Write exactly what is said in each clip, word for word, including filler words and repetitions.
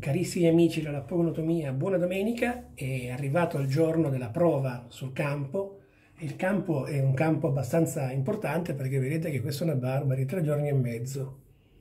Carissimi amici della Pogonotomia, buona domenica. È arrivato il giorno della prova sul campo. Il campo è un campo abbastanza importante perché vedete che questa è una barba di tre giorni e mezzo.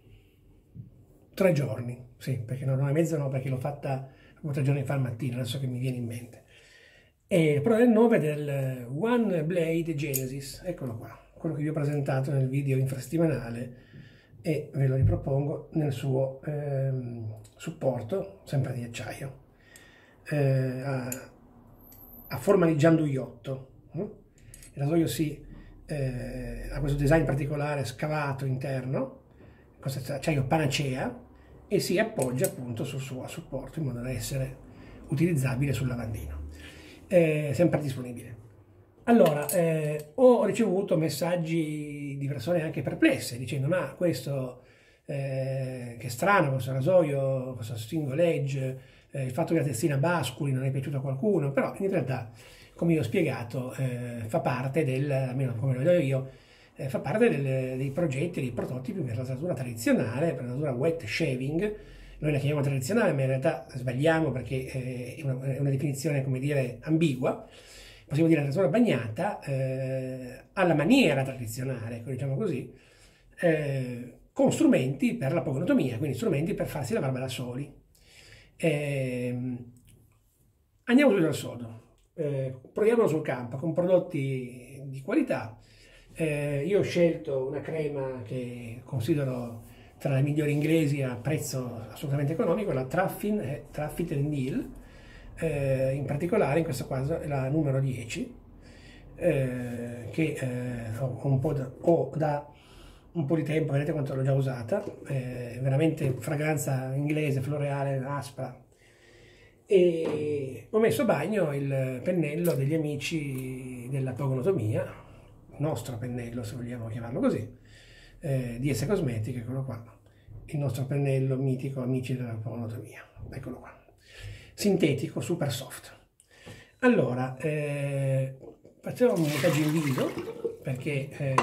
Tre giorni, sì, perché non è mezzo no, perché l'ho fatta tre giorni fa al mattino, adesso che mi viene in mente. E la prova del nove del One Blade Genesis, eccolo qua, quello che vi ho presentato nel video infrasettimanale e ve lo ripropongo nel suo ehm, supporto, sempre di acciaio, eh, a, a forma di gianduiotto. Il rasoio si, eh, ha questo design particolare scavato interno, questo acciaio panacea, e si appoggia appunto sul suo supporto in modo da essere utilizzabile sul lavandino. Eh, sempre disponibile. Allora, eh, ho ricevuto messaggi di persone anche perplesse, dicendo ma questo, eh, che strano, questo rasoio, questo single edge, eh, il fatto che la testina basculi non è piaciuto a qualcuno, però in realtà, come vi ho spiegato, eh, fa parte del, almeno come lo vedo io, eh, fa parte del, dei progetti, dei prototipi per la rasatura tradizionale, per la rasatura wet shaving. Noi la chiamiamo tradizionale, ma in realtà sbagliamo perché eh, è, una, è una definizione, come dire, ambigua. Possiamo dire rasatura bagnata eh, alla maniera tradizionale, ecco, diciamo così, eh, con strumenti per la pogonotomia, quindi strumenti per farsi la barba da soli. Eh, andiamo subito al sodo, eh, proviamolo sul campo con prodotti di qualità. Eh, io ho scelto una crema che considero tra le migliori inglesi a prezzo assolutamente economico, la Truffin, eh, Truffit and Deal. Eh, in particolare in questo caso è la numero dieci, eh, che eh, ho, un po da, ho da un po' di tempo, vedete quanto l'ho già usata, eh, veramente fragranza inglese, floreale, aspra, e ho messo a bagno il pennello degli amici della pogonotomia, nostro pennello se vogliamo chiamarlo così, eh, D S Cosmetic, eccolo qua, il nostro pennello mitico amici della pogonotomia, eccolo qua. Sintetico, super soft. Allora, eh, facciamo un montaggio in viso perché eh,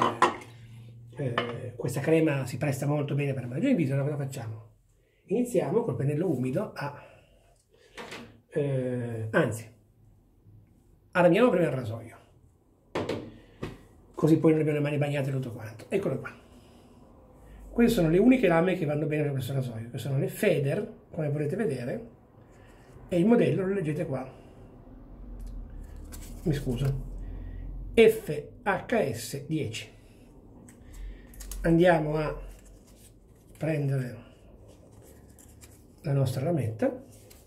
eh, questa crema si presta molto bene per montaggio in viso. Allora cosa facciamo? Iniziamo col pennello umido a... Eh, anzi, aramiamo prima il rasoio, così poi non abbiamo le mani bagnate tutto quanto. Eccolo qua. Queste sono le uniche lame che vanno bene per questo rasoio, che sono le Feder, come potete vedere. E il modello lo leggete qua, mi scuso, F H S dieci. Andiamo a prendere la nostra lametta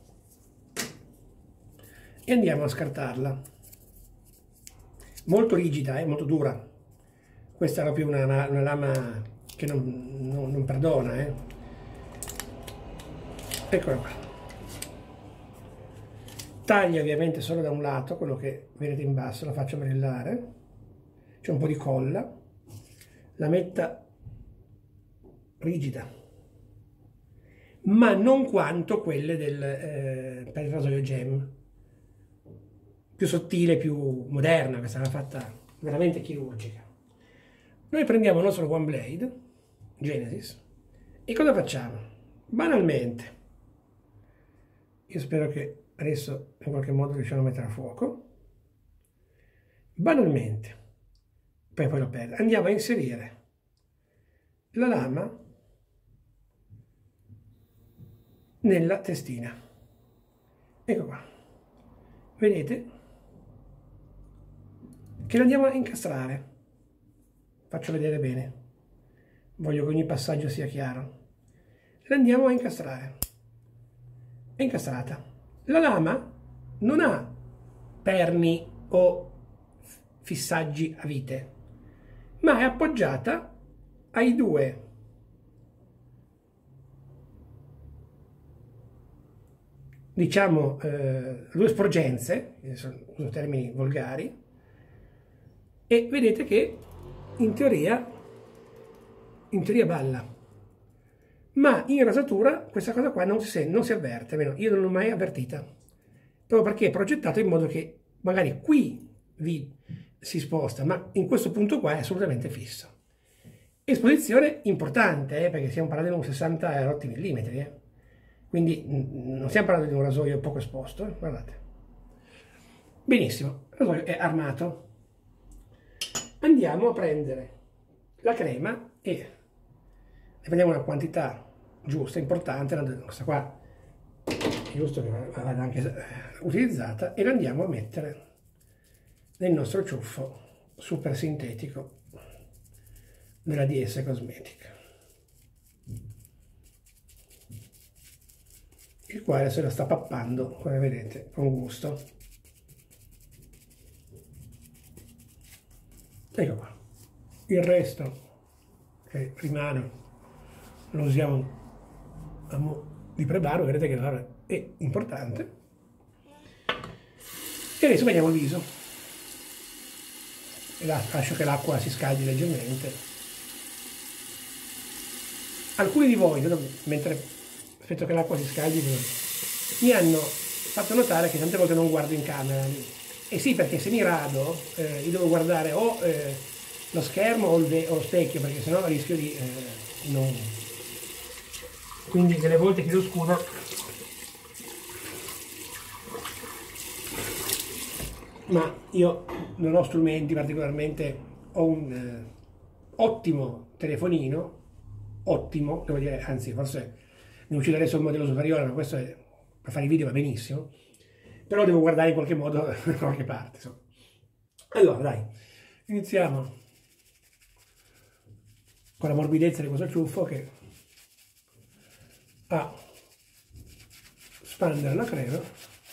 e andiamo a scartarla. Molto rigida, eh, molto dura. Questa è proprio una, una, una lama che non, non, non perdona. Eh. Eccola qua. Taglia ovviamente solo da un lato, quello che vedete in basso, la faccio brillare, c'è un po' di colla, la metta rigida, ma non quanto quelle del, eh, per il rasoio Gem, più sottile, più moderna, questa è una fatta veramente chirurgica. Noi prendiamo il nostro One Blade Genesis e cosa facciamo? Banalmente, io spero che adesso in qualche modo riusciamo a mettere a fuoco, banalmente, poi poi lo perdo, andiamo a inserire la lama nella testina, ecco qua, vedete che la andiamo a incastrare, faccio vedere bene, voglio che ogni passaggio sia chiaro, la andiamo a incastrare, è incastrata. La lama non ha perni o fissaggi a vite, ma è appoggiata ai due diciamo eh, due sporgenze, sono termini volgari, e vedete che in teoria in teoria balla, ma in rasatura questa cosa qua non si, non si avverte, almeno io non l'ho mai avvertita, proprio perché è progettato in modo che magari qui vi si sposta, ma in questo punto qua è assolutamente fisso. Esposizione importante, eh, perché stiamo parlando di un sessanta rotti millimetri, eh. quindi non stiamo parlando di un rasoio poco esposto, eh? Guardate. Benissimo, il rasoio è armato. Andiamo a prendere la crema e ne prendiamo una quantità giusta, importante, questa qua è giusto che vada anche utilizzata, e la andiamo a mettere nel nostro ciuffo super sintetico della D S Cosmetica, il quale se la sta pappando, come vedete, con gusto. Ecco qua. Il resto che rimane lo usiamo di preparo, vedete che la è importante. E adesso vediamo il viso. Lascio che l'acqua si scaldi leggermente. Alcuni di voi, mentre aspetto che l'acqua si scaldi, mi hanno fatto notare che tante volte non guardo in camera. E sì, perché se mi rado, eh, io devo guardare o eh, lo schermo o, il o lo specchio, perché sennò rischio di eh, non... Quindi delle volte chiedo scusa. Ma io non ho strumenti particolarmente, ho un eh, ottimo telefonino, ottimo, devo dire, anzi forse ne uccido adesso il modello superiore, ma questo è, per fare i video va benissimo, però devo guardare in qualche modo da qualche parte. Insomma. Allora dai, iniziamo con la morbidezza di questo ciuffo che a spandere la crema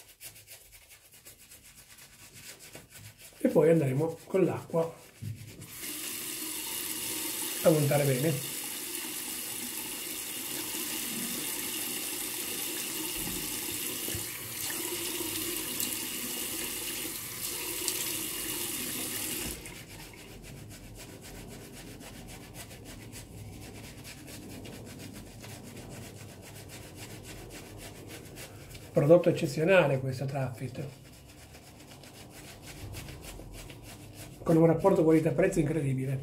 e poi andremo con l'acqua a montare bene. Prodotto eccezionale questo Traffitt, con un rapporto qualità-prezzo incredibile.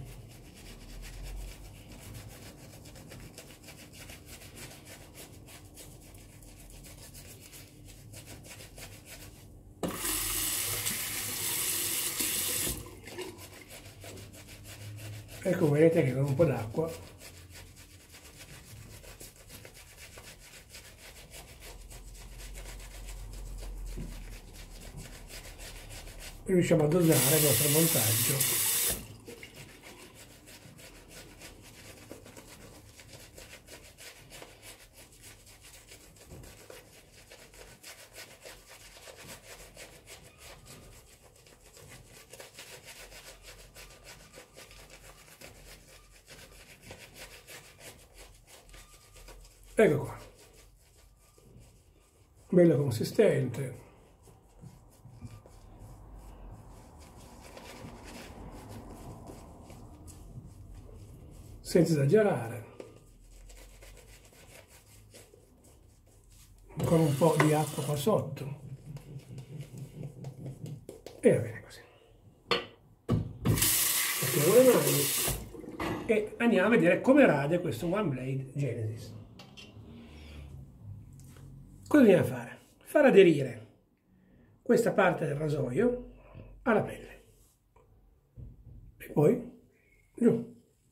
Ecco, vedete che con un po' d'acqua riusciamo a dosare il nostro montaggio. Ecco qua, bello consistente. Senza esagerare, con un po' di acqua qua sotto, e va bene così. Mettiamo le mani e andiamo a vedere come rade questo One Blade Genesis. Cosa bisogna fare? Far aderire questa parte del rasoio alla pelle e poi giù.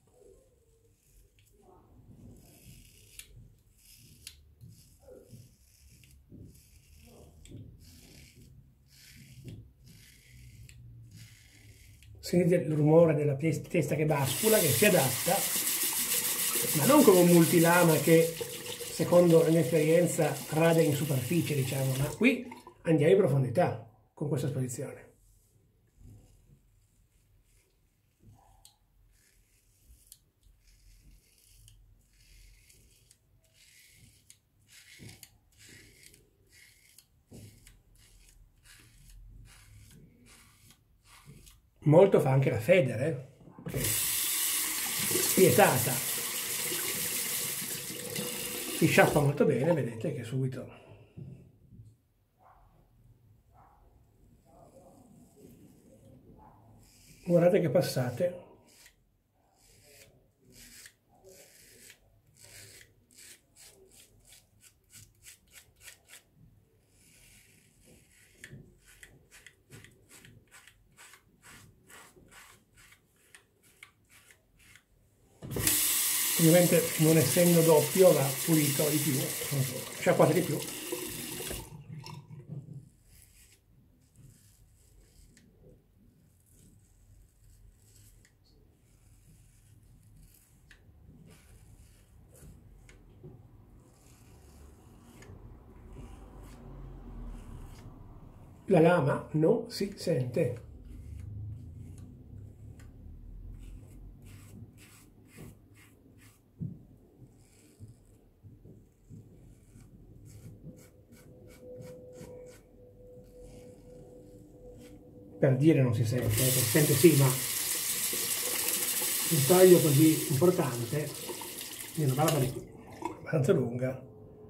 Sentite il rumore della testa che bascula, che si adatta, ma non come un multilama che, secondo la mia esperienza, rade in superficie, diciamo, ma qui andiamo in profondità con questa esposizione. Molto fa anche la Feder, eh? Che spietata, si sciacqua molto bene, vedete che subito guardate che passate Ovviamente non essendo doppio va pulito di più, sciacquato di più. La lama non si sente. Per dire non si sente, eh, si sente sì, ma un taglio così importante di una barba di abbastanza lunga.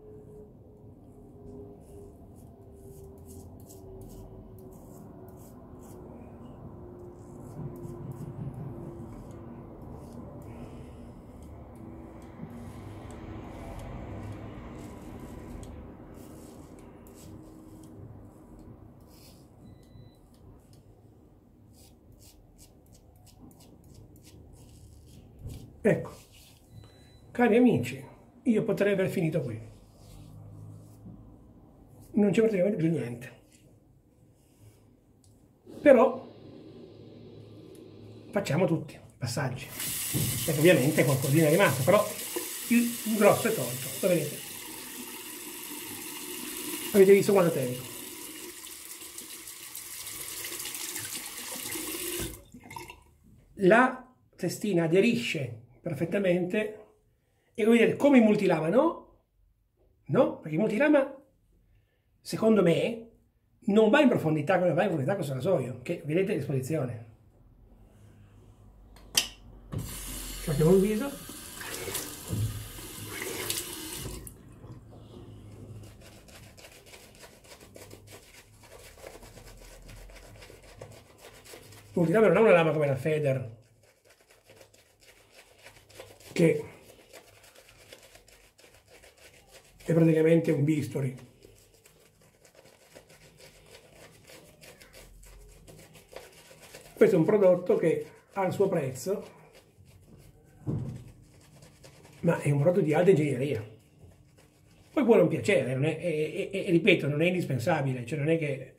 Ecco, cari amici, io potrei aver finito qui. Non c'è praticamente più niente. Però facciamo tutti passaggi. Perché ovviamente qualcosina è rimasto, però il grosso è tolto. Lo vedete? Avete visto quanto tempo? La testina aderisce perfettamente e come vedete come il multilama no? No, perché il multilama secondo me non va in profondità come va in profondità questo rasoio, che vedete l'esposizione. Facciamo il viso. Il multilama non ha una lama come la Feder, che è praticamente un bisturi. Questo è un prodotto che ha il suo prezzo, ma è un prodotto di alta ingegneria. Poi può non piacere, non è, e, e, e ripeto, non è indispensabile, cioè non è che...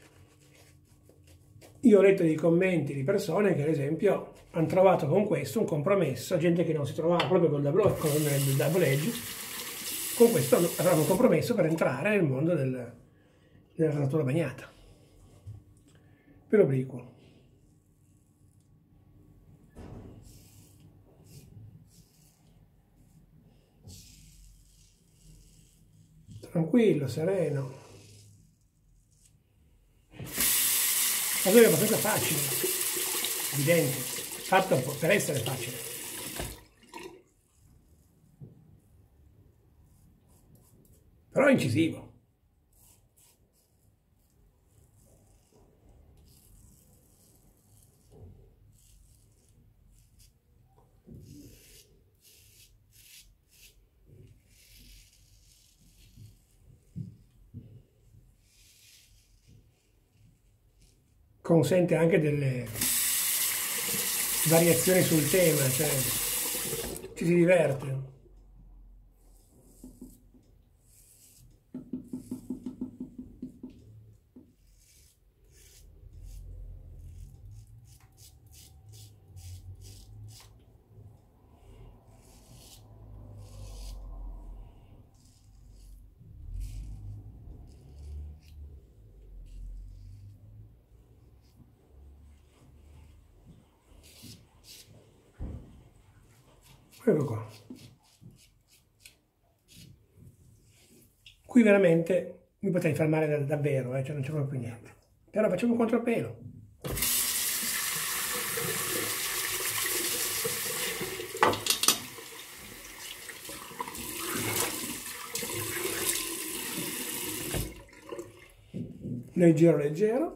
Io ho letto dei commenti di persone che ad esempio hanno trovato con questo un compromesso, gente che non si trovava proprio con il double, con il double edge, con questo avevano un compromesso per entrare nel mondo del, della rasatura bagnata. Per obliquo. Tranquillo, sereno. Ma è abbastanza facile, evidente, fatto per essere facile. Però è incisivo. Consente anche delle variazioni sul tema, cioè ci si diverte. Ecco qua. Qui veramente mi potrei fermare davvero, eh, cioè non c'è proprio niente. Però facciamo un contropelo. Leggero, leggero.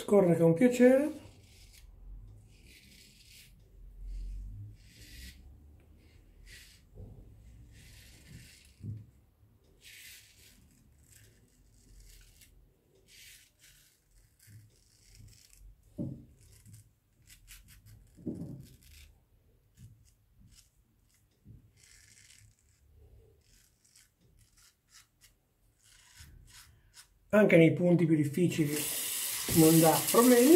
scorre con piacere. Anche nei punti più difficili non dà problemi.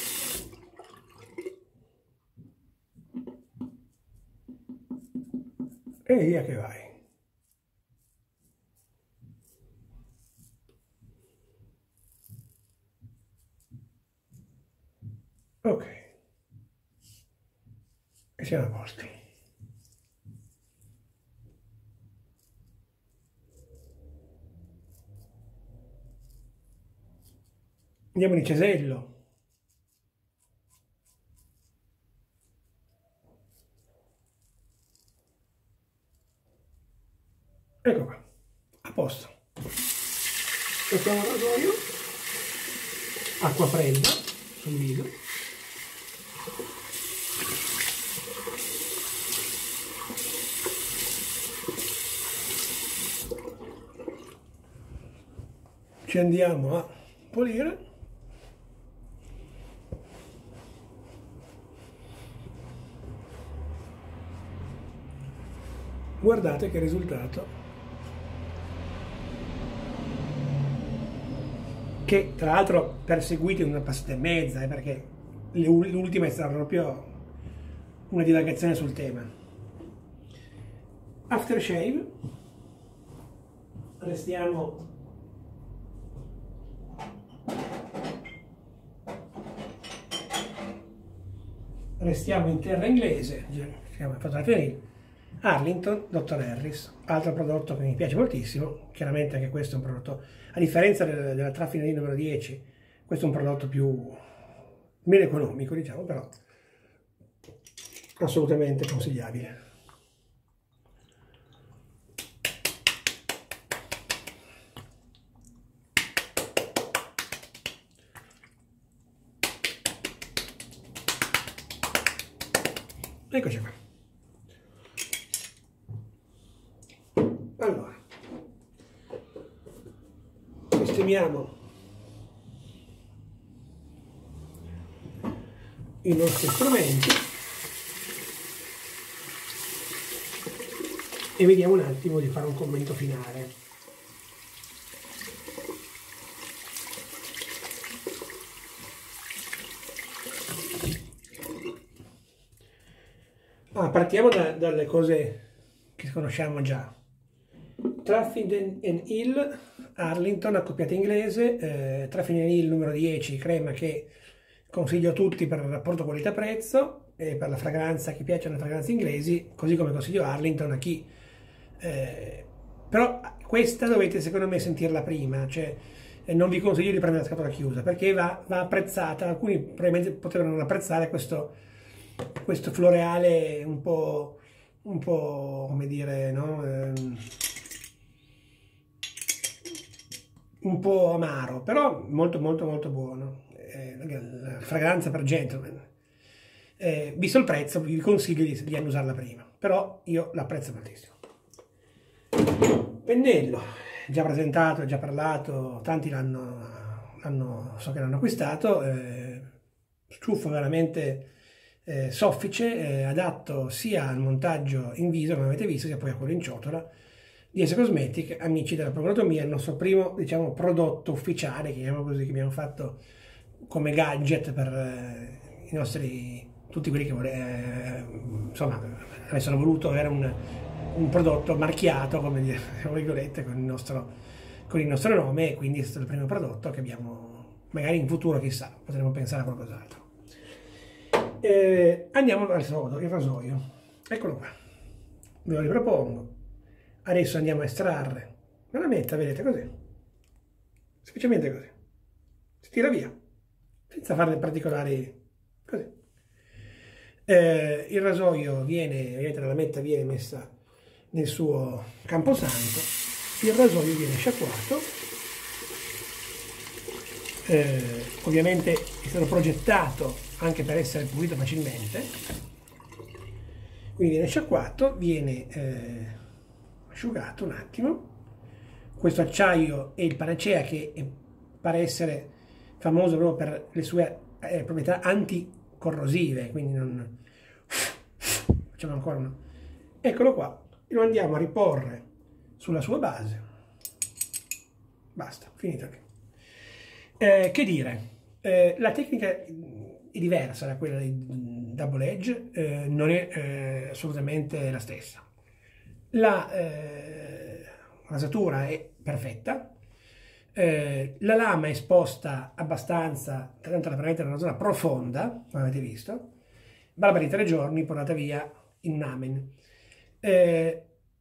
E via che vai. Ok. E siamo a posto. Andiamo di cesello. Ecco qua, a posto. Mettiamo il rasoio, acqua fredda sul viso. Ci andiamo a pulire. Guardate che risultato, che tra l'altro perseguite una passata e mezza, eh, perché l'ultima è stata proprio una divagazione sul tema. Aftershave, restiamo restiamo in terra inglese, siamo fatto la finire. Arlington dottor Harris, altro prodotto che mi piace moltissimo. Chiaramente anche questo è un prodotto, a differenza della, della Traffinelli numero dieci, questo è un prodotto più meno economico, diciamo, però assolutamente consigliabile. Eccoci qua. Allora, sistemiamo i nostri strumenti e vediamo un attimo di fare un commento finale. Ah, partiamo da, dalle cose che conosciamo già. Traffinelli and Hill, Arlington, accoppiata inglese, eh, Traffinelli and Hill numero dieci, crema che consiglio a tutti per il rapporto qualità-prezzo e per la fragranza, a chi piacciono le fragranze inglesi, così come consiglio Arlington a chi... Eh, però questa dovete secondo me sentirla prima, cioè eh, non vi consiglio di prendere la scatola chiusa, perché va, va apprezzata, alcuni probabilmente potevano non apprezzare questo, questo floreale un po', un po' come dire, no? Eh, un po' amaro, però molto molto molto buono. Eh, la fragranza per gentleman. Eh, visto il prezzo vi consiglio di, di usarla prima, però io l'apprezzo moltissimo. Pennello, già presentato, già parlato, tanti l'hanno, so che l'hanno acquistato, eh, ciuffo veramente eh, soffice, eh, adatto sia al montaggio in viso, come avete visto, sia poi a quello in ciotola. D S Cosmetic, amici della Procuratomia, il nostro primo, diciamo, prodotto ufficiale, chiamiamolo così, che abbiamo fatto come gadget per eh, i nostri, tutti quelli che vole, eh, insomma, avessero voluto avere un, un prodotto marchiato, come dire, tra virgolette, con il, nostro, con il nostro nome, e quindi è stato il primo prodotto che abbiamo, magari in futuro, chissà, potremmo pensare a qualcos'altro. Eh, andiamo al sodo, il rasoio, eccolo qua, ve lo ripropongo. Adesso andiamo a estrarre la lametta, vedete così, semplicemente così, si tira via, senza fare particolari, così. Eh, il rasoio viene, vedete, la lametta viene messa nel suo camposanto, il rasoio viene sciacquato eh, ovviamente è stato progettato anche per essere pulito facilmente, quindi viene sciacquato, viene eh, asciugato un attimo. Questo acciaio è il Panacea, che è, pare essere famoso proprio per le sue eh, proprietà anticorrosive, quindi non... facciamo ancora uno. Eccolo qua, lo andiamo a riporre sulla sua base. Basta, finito qui. Eh, che dire, eh, la tecnica è diversa da quella di Double Edge, eh, non è eh, assolutamente la stessa. La eh, rasatura è perfetta, eh, la lama è esposta abbastanza, tanto da permettere una zona profonda, come avete visto, barba di tre giorni portata via in un amen. Eh,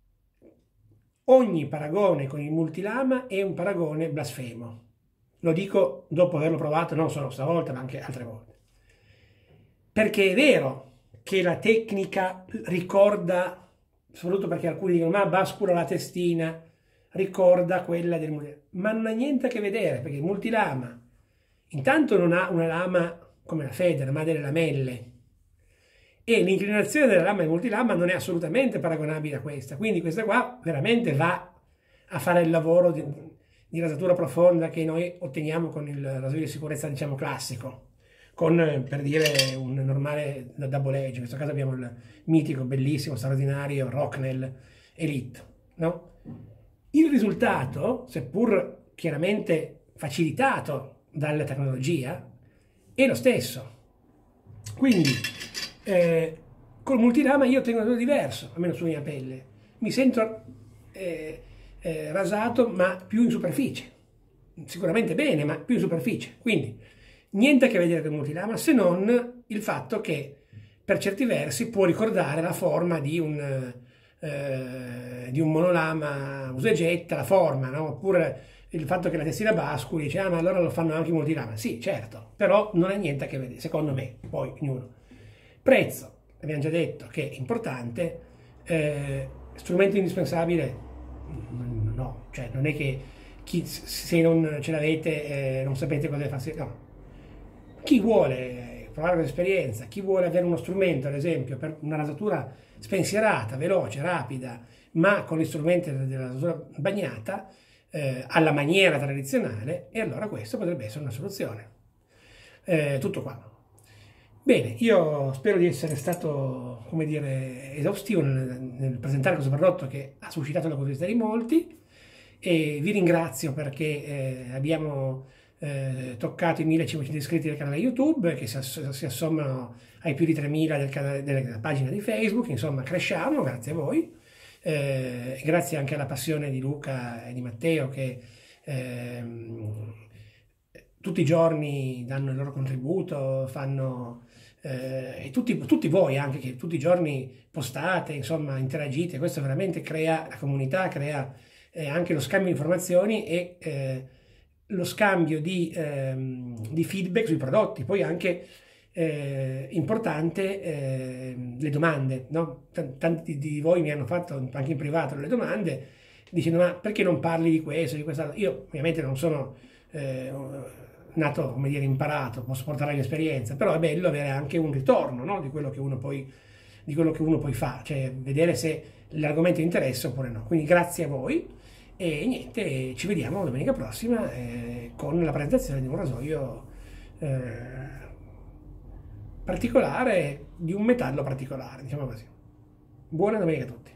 ogni paragone con il multilama è un paragone blasfemo. Lo dico dopo averlo provato non solo stavolta, ma anche altre volte. Perché è vero che la tecnica ricorda, soprattutto perché alcuni dicono ma bascula la testina, ricorda quella del multilama, ma non ha niente a che vedere, perché il multilama intanto non ha una lama come la Feder, ma ha delle lamelle, e l'inclinazione della lama del multilama non è assolutamente paragonabile a questa, quindi questa qua veramente va a fare il lavoro di, di rasatura profonda che noi otteniamo con il rasoio di sicurezza, diciamo, classico, con, per dire, un normale double edge. In questo caso abbiamo il mitico, bellissimo, straordinario Rocknell Elite, no? Il risultato, seppur chiaramente facilitato dalla tecnologia, è lo stesso. Quindi eh, col multilama io ottengo un risultato diverso, almeno sulla mia pelle. Mi sento eh, eh, rasato, ma più in superficie. Sicuramente bene, ma più in superficie. Quindi niente a che vedere con il multilama, se non il fatto che per certi versi può ricordare la forma di un, eh, di un monolama usa e getta, la forma, no? Oppure il fatto che la testina basculi, dice ah ma allora lo fanno anche i multilama. Sì, certo, però non ha niente a che vedere, secondo me, poi ognuno. Prezzo, abbiamo già detto che è importante, eh, strumento indispensabile, no, cioè non è che chi, se non ce l'avete eh, non sapete cosa fare, no. Chi vuole provare l'esperienza, chi vuole avere uno strumento, ad esempio, per una rasatura spensierata, veloce, rapida, ma con gli strumenti della rasatura bagnata, eh, alla maniera tradizionale, e allora questo potrebbe essere una soluzione. Eh, tutto qua. Bene, io spero di essere stato, come dire, esaustivo nel, nel presentare questo prodotto che ha suscitato la curiosità di molti, e vi ringrazio perché eh, abbiamo eh, toccato i millecinquecento iscritti del canale YouTube, che si, ass si assommano ai più di tremila del canale, della pagina di Facebook. Insomma, cresciamo, grazie a voi, eh, grazie anche alla passione di Luca e di Matteo, che eh, tutti i giorni danno il loro contributo, fanno... Eh, e tutti, tutti voi anche che tutti i giorni postate, insomma interagite. Questo veramente crea la comunità, crea eh, anche lo scambio di informazioni e eh, lo scambio di, ehm, di feedback sui prodotti. Poi anche eh, importante eh, le domande, no? Tanti di voi mi hanno fatto anche in privato le domande dicendo ma perché non parli di questo, di quest'altro. Io ovviamente non sono eh, nato, come dire, imparato, posso portare l'esperienza, però è bello avere anche un ritorno, no? di, quello che uno poi, di quello che uno poi fa, cioè vedere se l'argomento interessa oppure no. Quindi grazie a voi e niente, ci vediamo domenica prossima eh, con la presentazione di un rasoio eh, particolare, di un metallo particolare, diciamo così. Buona domenica a tutti.